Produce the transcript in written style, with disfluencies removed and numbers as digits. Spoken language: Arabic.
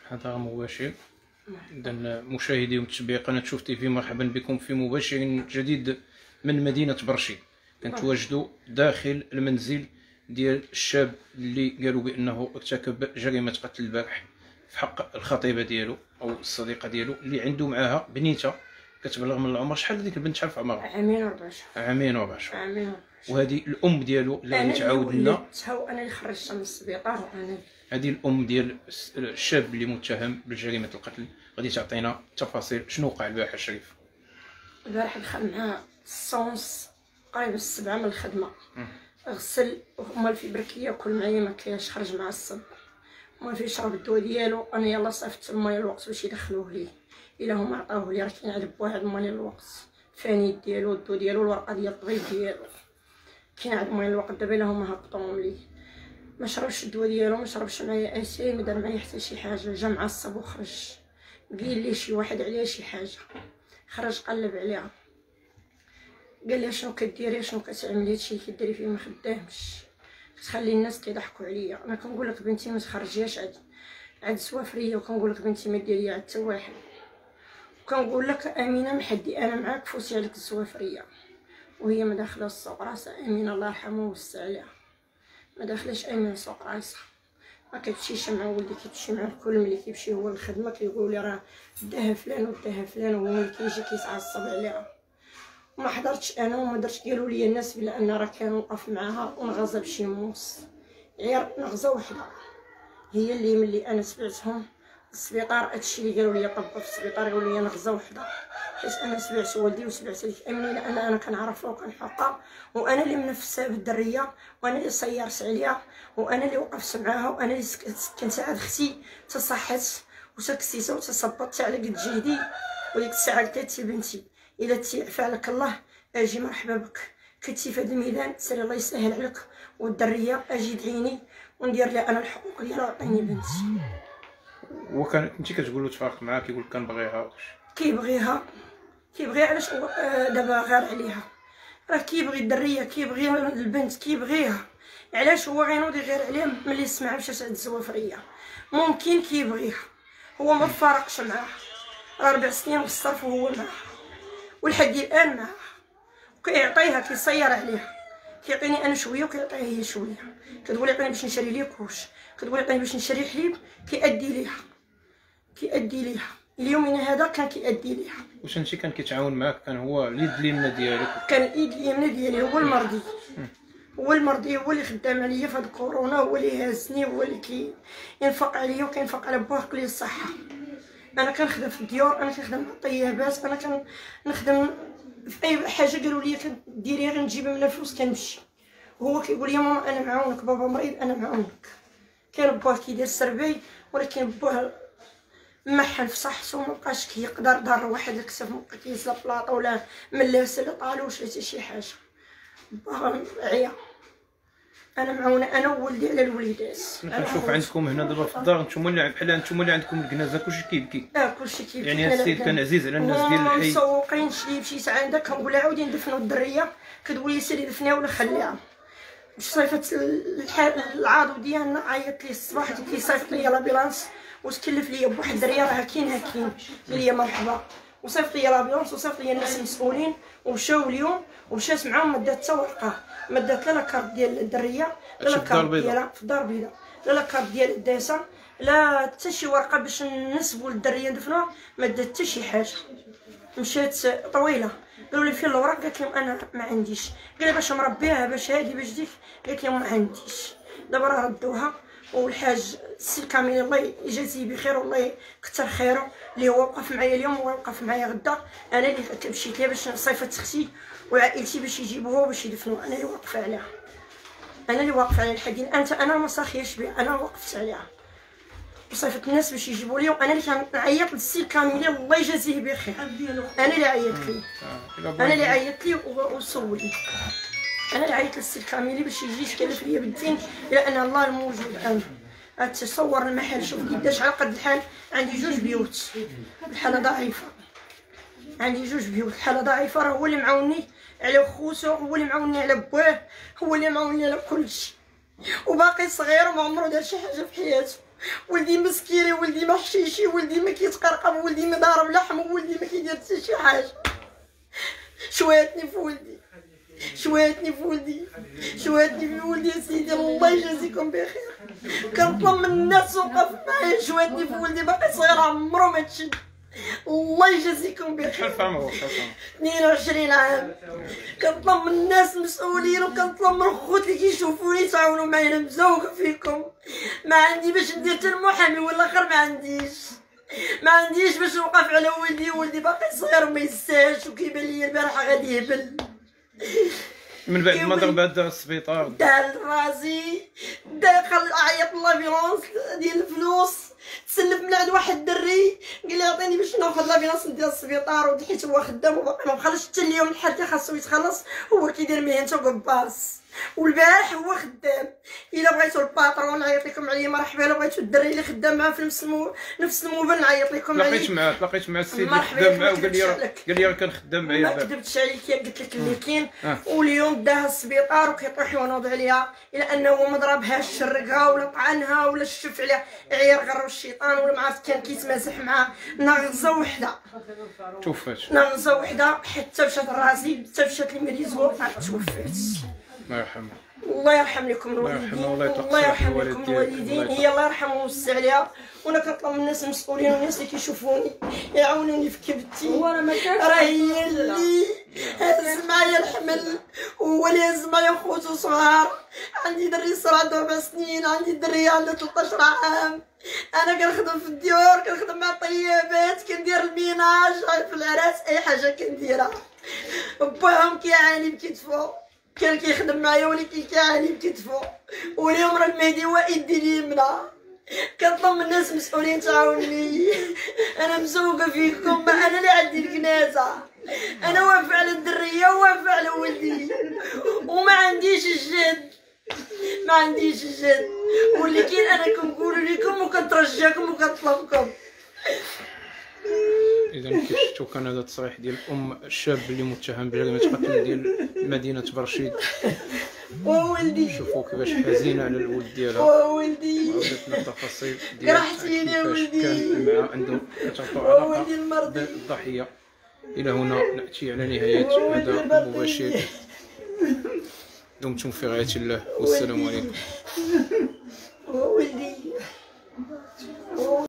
هذا مباشر. إذا مشاهدي ومتابعي قناة شوف تيفي، مرحبا بكم في مباشر جديد من مدينة برشيد. كنتواجدوا داخل المنزل ديال الشاب اللي قالوا بأنه ارتكب جريمة قتل البارح في حق الخطيبة ديالو أو الصديقة ديالو اللي عنده معاها بنيته كتبلغ من العمر. شحال هذيك البنت، شحال في عمرها؟ عامين و14. عامين و14. وهذه الأم ديالو اللي غادي تعاود لنا. وانا اللي خرجتها من السبيطار، وانا هذه الأم ديال الشاب اللي متهم بجريمة القتل غادي تعطينا تفاصيل شنو وقع البارح الشريف. البارح دخل معها الصونس قريب السبعة من الخدمة، غسل ومال في بركيه كل معايا ما كاينش، خرج مع الصب وما في شرب الدواء ديالو. انا يلاه صيفط الماء الوقت باش يدخلوه لي، الا هما عطاوه لي راه كينعذب واحد الماء الوقت فاني ديالو الدواء ديالو الورقه ديال الطبيب ديالو كينعذب الماء الوقت. دابا الا هما هبطوهم لي، ما شربش الدواء ديالو، ما شربش معايا اسي، ما دار معايا حتى شي حاجه. جا مع الصب وخرج، قال لي شي واحد عليها شي حاجه، خرج قلب عليها قال لي شنو كديري، شنو كتعملي، هادشي كديري فيه ما خدامش، كتخلي الناس كيضحكوا عليا. انا كنقول لك بنتي ما تخرجياش عاد سوافريه، وكنقول لك بنتي ما ديري عاد حتى واحد، وكنقول لك امينه محدي انا معاك فوتي عليك السوافريه. وهي ما داخله السوق راسها، امينه الله يرحمها ويوسع عليها، ما داخلاش امينه سوق راسها، ما كتمشيش مع ولدي، كيمشي مع الكل. ملي كيمشي هو للخدمه كيقول لي راه داها فلان وداها فلان، وهو ملي كيجي كيتعصب عليها. ما حضرتش انا وما درتش، قالوا لي الناس بلا ان راه كان وقف معاها ونغزى بشي موس، غير نغزه وحده هي اللي ملي انا سمعتهم السبيطار. هادشي اللي قالوا لي طب في السبيطار، قالوا لي نغزه وحده، حيت انا سمعت والدي وسمعت لك امني، لان انا كنعرفها وكنحقها، وانا اللي منفسه بالدريه، وانا اللي صيرت عليها، وانا اللي وقفت معاها، وانا اللي كنت عاد اختي تصحت وتكسيته وتصبطت على قد جهدي. وديك الساعه قالت لي بنتي الا تيعفى عليك الله اجي مرحبا بك، كنتي في هذا الميدان سير الله يسهل عليك، والدريه اجي دعيني وندير لها انا الحقوق ديالها وعطيني بنتي. وكان انت كتقول له تفارق معاها، كيقول لك كنبغيها، كيبغيها علاش دابا غير عليها، راه كيبغي الدريه، كيبغي البنت، كيبغيها. علاش هو غينوض غير عليها ملي سمع مشات عند الزوافريه؟ ممكن كيبغيها، هو ما فارقش معاها، راه 4 سنين والصرف وهو معاها ولحد الان معاها، وكيعطيها كيصير عليها، كيعطيني انا شويه وكيعطيها هي شويه. كتقول عطيني باش نشري ليه كوش، كتقول عطيني باش نشري حليب، كيأدي ليها اليومنا هذا كان كيأدي ليها. واش انت كان كيتعاون معاك؟ كان هو اليد اليمنى ديالك؟ كان اليد اليمنى ديالي، هو المرضي، هو اللي خدام عليا في هاد الكورونا، هو اللي هازني، هو اللي كينفق عليا وكينفق على باه كل الصحه. انا كنخدم في الديور، انا كنخدم في الطيابات، انا كنخدم في اي حاجه قالوا لي كديريها غنجيب منها فلوس كنمشي. وهو كيقول لي ماما انا معاونك، بابا مريض انا معاونك. كان باه كيدير السربي، ولكن باه محن في صحته ومبقاش كيقدر، دار واحد الكسف مبقى كيهز بلاطه ولا ملاس لا طالوش ولا حتى شي حاجه، باه عيا. انا معونه انا وولدي على الوليدات. انا كنشوف عندكم هنا دابا في الدار نتوما اللي بحال نتوما اللي عندكم الكنازه كلشي كيبكي. كلشي كيبكي. يعني هاد السيد كان عزيز على الناس ديال الحي. مسوقين شي مشيت عندها كنقول لها عاودي ندفنوا الدريه، كتقول لي سيري دفنيها ولا خليها. صيفط العاضو ديالنا عيط لي الصباح كيصيفط لي لابيلانس، وتكلف لي بواحد الدريه راه كاين قال لي مرحبا، وصيفط لي لابيلانس وصيفط لي الناس المسؤولين، ومشاو اليوم ومشات معاهم ما دات حتى ورقه، ما دات لا لاكارت ديال الدريه لا لاكارت ديالها في الدار البيضاء، لا لاكارت ديال الداسه، لا حتى شي ورقه باش نسبوا للدريه ندفنوها، ما دات حتى شي حاجه. مشات طويله، قالوا لي فين الوراق؟ قالت لهم انا ما عنديش. قال لي باش مربيها باش هادي باش ديك؟ قالت لهم ما عنديش. دابا راه ردوها، والحاج السي كامل الله يجازيه بخير والله يكثر خيره، اللي هو وقف معايا اليوم ووقف معايا غدا. انا اللي مشيت ليها باش صيفط اختي وعائلتي باش يجيبوها وباش يدفنوها، انا اللي واقفه عليها، انا اللي واقفه على الحديد. انا ما صاخياش بها، انا وقفت عليها وصيفط الناس باش يجيبوا لي، وانا اللي كنعيط للسي كامل الله يجازيه بخير، انا اللي عيطت ليه، انا اللي عيطت ليه وسولني، انا اللي عيطت للسي كامل باش يجي يتكلف ليا بالدين، لان الله الموجود. انا تصور المحل، شوف قداش على قد الحال. عندي 2 بيوت، الحاله ضعيفه، عندي 2 بيوت، الحاله ضعيفه. راه هو اللي معاوني على خوتو، هو اللي معاوني على باه، هو اللي معاوني على كلشي، وباقي صغير وما عمرو دار شي حاجه في حياته. ولدي مسكيري، ولدي ما حشيشي، ولدي ما كيتقرقب، ولدي ما ضارب لحم، ولدي ما كيدير حتى شي حاجه. شواتني في ولدي، شواتني في ولدي، شواتني في ولدي. يا سيدي الله يجازيكم بخير. كنطلب من الناس توقف معايا. شواتني في ولدي باقي صغير عمرو ما تشد. الله يجازيكم بخير. شحال في عمرو؟ 22 عام. كنطلب من الناس المسؤولين وكنطلب من خوتي اللي كيشوفوني يتعاونوا معايا. انا مزوقه فيكم، ما عندي باش ندير حتى المحامي والاخر، ما عنديش باش نوقف على ولدي. ولدي باقي صغير وما يستاهلش، وكيبان لي البارحه غادي يهبل. من بعد ما ضرب هذا السبيطار دار راسي، خل عيط لافيلونس ديال الفلوس. تسلف من عند واحد الدري قال لي عطيني باش ناخذ لافيلونس ندير السبيطار، ودحيت هو خدام وباقي ما بخلش حتى اليوم الحد خاصو يتخلص. هو كيدير مهنته قباص، والبارح هو خدام. الا بغيتو الباترون نعيط لكم عليه مرحبا، الا بغيتو الدري اللي خدام معاه في نفس الموبل نعيط لكم عليه. تلاقيت مع السيد اللي خدام معاه وقال لي راه كان خدام معايا. ما كذبتش عليك، قلت لك اللي كاين. واليوم داها السبيطار وكيطيح ينوض عليها، الى انه ما ضربهاش، شرقها ولا طعنها ولا شف عليها. عير غرو الشيطان ولا ما عرفت، كان كيتمازح معاه. نغزه وحده توفات، نغزه وحده حتى مشات راسي، حتى مشات لي مريض توفات. الله يرحمها. الله يرحم لكم الوالدين، الله يرحم لكم الوالدين. هي الله يرحمه ويوسع عليها. وانا كنطلب من الناس المسؤولين والناس اللي كيشوفوني يعاونوني في كبتي. راه هي اللي هاز معايا الحمل، وهو اللي هاز معايا خوتو صغار. عندي دري صغير عنده 4 سنين، عندي دري عنده 13 عام. انا كنخدم في الديور، كنخدم مع الطيابات، كندير الميناج في العراس، اي حاجه كنديرها. باهم كيعاني بكتفو، كان كيخدم معايا ولكن كيعاني بكتفو. واليوم راه المهدي هو يدي اليمنى. كنطلب من الناس مسؤولين تعاوني. انا مزوقه فيكم، ما انا اللي عندي الكنازه. انا واقفه على الدريه وواقفه على ولدي، وما عنديش الجد، ما عنديش الجد. ولكن انا كنقول لكم وكنترجاكم وكنطلبكم. اذا كيف شفتوا كان هذا التصريح ديال الشاب اللي متهم بجريمه قتل ديال مدينه برشيد. وولدي شوفوا كيفاش حزينه على الولد ديالها. وولدي وعطيتنا التفاصيل ديال جرحتيني يا كيفاش ولدي. كان معاه عنده كتعطوا علاقه بالضحيه. الى هنا ناتي على نهايه هذا المباشر. دمتم في رعايه الله والسلام عليكم. وولدي